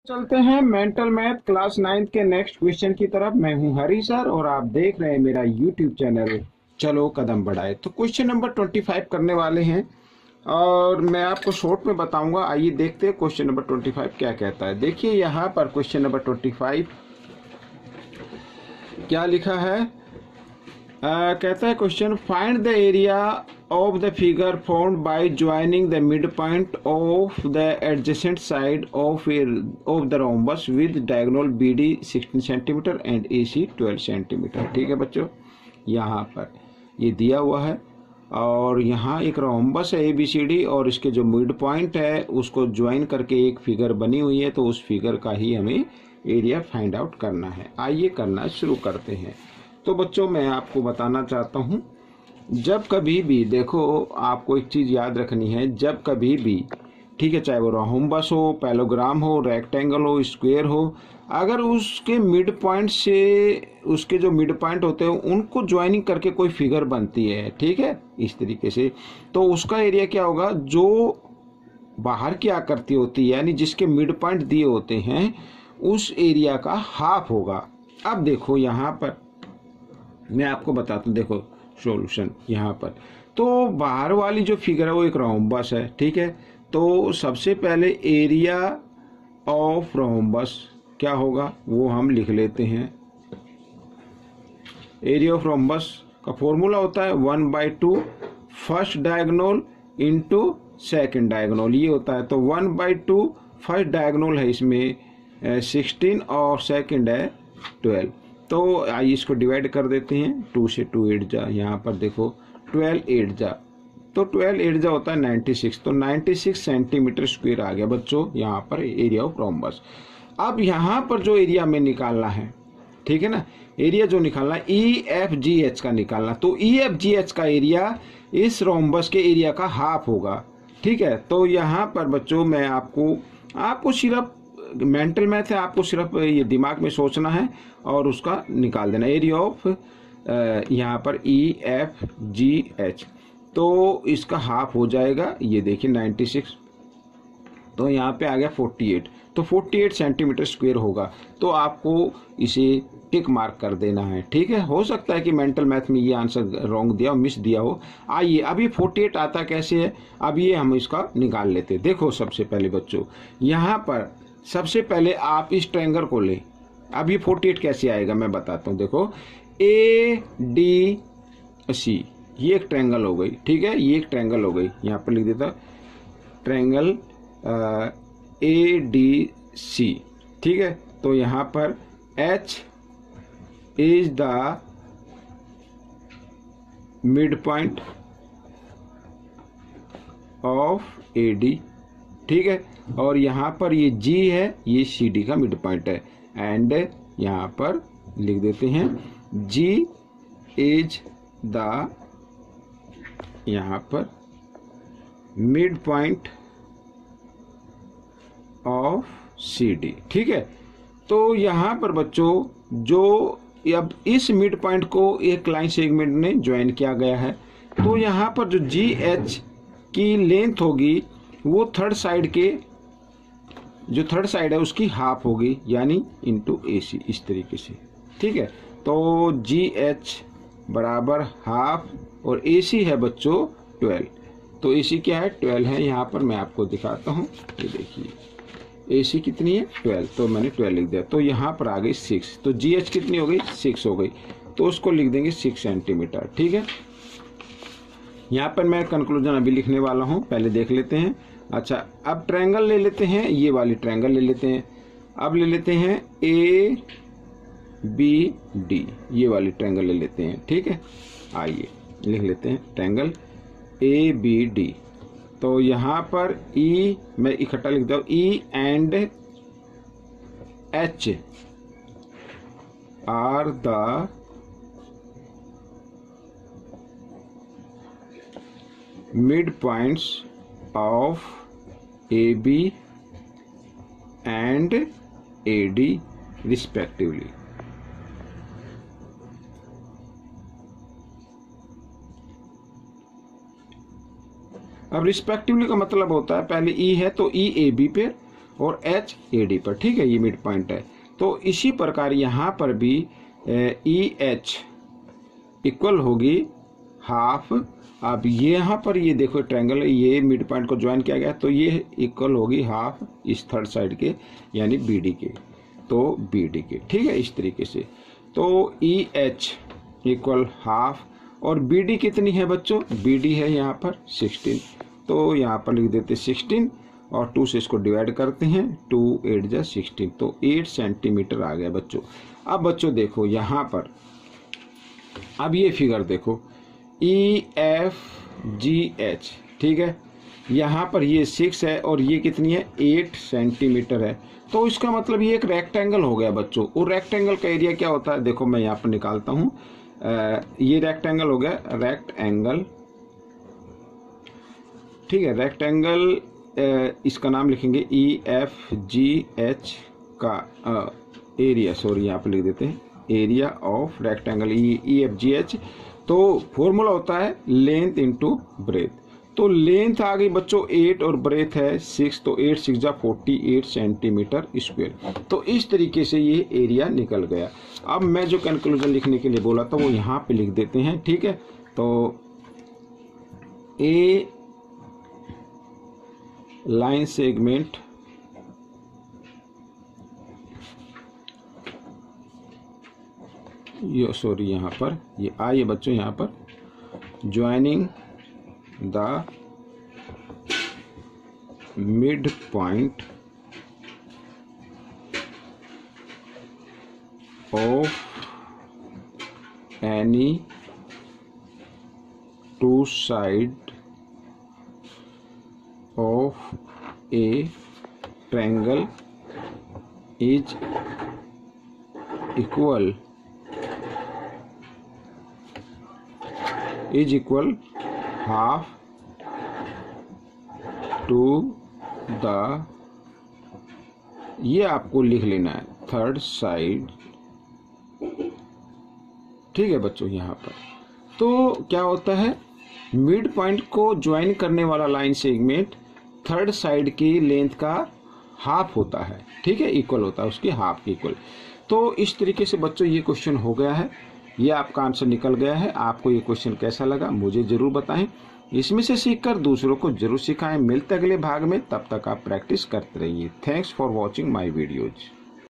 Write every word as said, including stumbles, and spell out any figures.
चलते हैं mental math class ninth के नेक्स्ट क्वेश्चन की तरफ। मैं हूं हरी सर और आप देख रहे हैं मेरा यूट्यूब चैनल चलो कदम बढ़ाए। तो क्वेश्चन नंबर ट्वेंटी फाइव करने वाले हैं और मैं आपको शॉर्ट में बताऊंगा। आइए देखते हैं क्वेश्चन नंबर ट्वेंटी फाइव क्या कहता है। देखिए यहाँ पर क्वेश्चन नंबर ट्वेंटी फाइव क्या लिखा है। आ, कहता है question, find the area of the figure formed by joining the midpoint of the adjacent side of a, of the rhombus with diagonal B D sixteen centimetre and A C twelve centimetre. ठीक है बच्चों, यहाँ पर ये दिया हुआ है और यहाँ एक रोम्बस है ए बी सी डी और इसके जो मिड पॉइंट है उसको ज्वाइन करके एक फिगर बनी हुई है। तो उस फिगर का ही हमें एरिया फाइंड आउट करना है। आइए करना शुरू करते हैं। तो बच्चों मैं आपको बताना चाहता हूँ, जब कभी भी देखो आपको एक चीज़ याद रखनी है, जब कभी भी ठीक है, चाहे वो रोम्बस हो, पैलोग्राम हो, रेक्टेंगल हो, स्क्वायर हो, अगर उसके मिड पॉइंट से उसके जो मिड पॉइंट होते हैं उनको ज्वाइनिंग करके कोई फिगर बनती है, ठीक है, इस तरीके से, तो उसका एरिया क्या होगा, जो बाहर की आकृति होती है यानी जिसके मिड पॉइंट दिए होते हैं उस एरिया का हाफ होगा। अब देखो यहाँ पर मैं आपको बताता हूँ, देखो सॉल्यूशन यहाँ पर। तो बाहर वाली जो फिगर है वो एक रोम्बस है, ठीक है। तो सबसे पहले एरिया ऑफ रोम्बस क्या होगा वो हम लिख लेते हैं। एरिया ऑफ रोम्बस का फॉर्मूला होता है one by two first diagonal into second diagonal, ये होता है। तो one by two first diagonal है इसमें सिक्सटीन और सेकेंड है ट्वेल्व। तो आइए इसको डिवाइड कर देते हैं, टू से टू एट जा, यहाँ पर देखो ट्वेल्व एट जा, तो ट्वेल्व एट जा होता है नाइन्टी सिक्स। तो नाइन्टी सिक्स सेंटीमीटर स्क्वायर आ गया बच्चों यहाँ पर एरिया ऑफ रोम्बस। अब यहाँ पर जो एरिया में निकालना है, ठीक है ना, एरिया जो निकालना है ई एफ जी एच का निकालना। तो ई एफ जी एच का एरिया इस रोम्बस के एरिया का हाफ होगा, ठीक है। तो यहाँ पर बच्चों मैं आपको आपको सिर्फ मेंटल मैथ है, आपको सिर्फ ये दिमाग में सोचना है और उसका निकाल देना। एरिया ऑफ यहाँ पर ई एफ जी एच, तो इसका हाफ हो जाएगा, ये देखिए नाइन्टी सिक्स, तो यहाँ पे आ गया फोर्टी एट, तो फोर्टी एट सेंटीमीटर स्क्वायर होगा। तो आपको इसे टिक मार्क कर देना है, ठीक है। हो सकता है कि मेंटल मैथ में ये आंसर रॉन्ग दिया हो, मिस दिया हो। आइए अब ये फोर्टी एट आता कैसे है, अब ये हम इसका निकाल लेते हैं। देखो सबसे पहले बच्चों यहाँ पर सबसे पहले आप इस ट्रायंगल को ले। अब ये फोर्टी एट कैसे आएगा मैं बताता हूँ। देखो ए डी सी, ये एक ट्रायंगल हो गई, ठीक है, ये एक ट्रायंगल हो गई, यहाँ पर लिख देता ट्रायंगल ए डी सी, ठीक है। तो यहाँ पर H is the mid point of A D, ठीक है, और यहाँ पर ये G है, ये सी डी का मिड पॉइंट है। एंड यहाँ पर लिख देते हैं G इज द यहाँ पर mid point of C D, ठीक है। तो यहाँ पर बच्चों जो अब इस मिड पॉइंट को एक लाइन सेगमेंट ने ज्वाइन किया गया है, तो यहाँ पर जो जी एच की लेंथ होगी वो थर्ड साइड के जो थर्ड साइड है उसकी हाफ होगी, यानी इंटू ए सी, इस तरीके से, ठीक है। तो जी एच बराबर हाफ और ए सी है बच्चों ट्वेल्व। तो ए सी क्या है, ट्वेल्व है। यहाँ पर मैं आपको दिखाता हूँ, ये देखिए ए सी कितनी है, ट्वेल्व, तो मैंने ट्वेल्व लिख दिया। तो यहाँ पर आ गई सिक्स, तो जी एच कितनी हो गई, सिक्स हो गई, तो उसको लिख देंगे सिक्स सेंटीमीटर, ठीक है। यहाँ पर मैं कंक्लूजन अभी लिखने वाला हूँ, पहले देख लेते हैं। अच्छा अब ट्रायंगल ले लेते हैं, ये वाली ट्रायंगल ले लेते हैं। अब ले लेते हैं ए बी डी, ये वाली ट्रायंगल ले लेते हैं, ठीक है। आइए लिख लेते हैं ट्रायंगल ए बी डी। तो यहाँ पर ई मैं इकट्ठा लिख दूँ, E and H are the mid points of A B and A D respectively। अब रिस्पेक्टिवली का मतलब होता है पहले ई है तो ई ए बी पे और एच ए डी पर, ठीक है, ये मिड पॉइंट है। तो इसी प्रकार यहाँ पर भी ई एच इक्वल होगी हाफ, अब ये यहाँ पर ये देखो ट्रायंगल, ये मिड पॉइंट को ज्वाइन किया गया, तो ये इक्वल होगी हाफ इस थर्ड साइड के यानी बी डी के, तो बी डी के, ठीक है, इस तरीके से। तो ई एच इक्वल हाफ, और बी डी कितनी है बच्चों, बी डी है यहाँ पर सिक्सटीन, तो यहाँ पर लिख देते सिक्सटीन और टू से इसको डिवाइड करते हैं, टू एट जा सिक्सटीन, तो एट सेंटीमीटर आ गया बच्चों। अब बच्चों देखो यहाँ पर, अब ये फिगर देखो ई एफ जी एच, ठीक है, यहाँ पर ये सिक्स है और ये कितनी है, एट सेंटीमीटर है, तो इसका मतलब ये एक रेक्टेंगल हो गया बच्चों। और रेक्टेंगल का एरिया क्या होता है, देखो मैं यहाँ पर निकालता हूँ, ये रेक्टेंगल हो गया, रेक्टेंगल, ठीक है, रेक्टेंगल, इसका नाम लिखेंगे ई एफ जी एच का एरिया, सॉरी यहाँ पे लिख देते हैं area of rectangle E F G H. तो फॉर्मूला होता है लेंथ इनटू ब्रेथ, तो लेंथ आ गई बच्चों एट और ब्रेथ है सिक्स, तो एट सिक्स जा फोर्टी एट सेंटीमीटर स्क्वायर। तो इस तरीके से ये एरिया निकल गया। अब मैं जो कंक्लूजन लिखने के लिए बोला था वो यहाँ पे लिख देते हैं, ठीक है। तो ए लाइन सेगमेंट ये सॉरी यहाँ पर ये आइए बच्चों, यहाँ पर joining the mid point of any two side of a triangle is equal is equal half to the, ये आपको लिख लेना है थर्ड साइड, ठीक है बच्चों। यहाँ पर तो क्या होता है, मिड पॉइंट को ज्वाइन करने वाला लाइन सेगमेंट थर्ड साइड की लेंथ का हाफ होता है, ठीक है, इक्वल होता है उसके हाफ के इक्वल। तो इस तरीके से बच्चों ये क्वेश्चन हो गया है, ये आपका आंसर निकल गया है। आपको ये क्वेश्चन कैसा लगा मुझे जरूर बताएं, इसमें से सीखकर दूसरों को जरूर सिखाएं। मिलते अगले भाग में, तब तक आप प्रैक्टिस करते रहिए। Thanks for watching my videos.